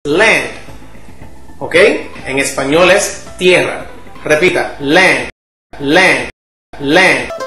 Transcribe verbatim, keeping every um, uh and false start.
land. ¿Ok? En español es tierra. Repita, land, land, land.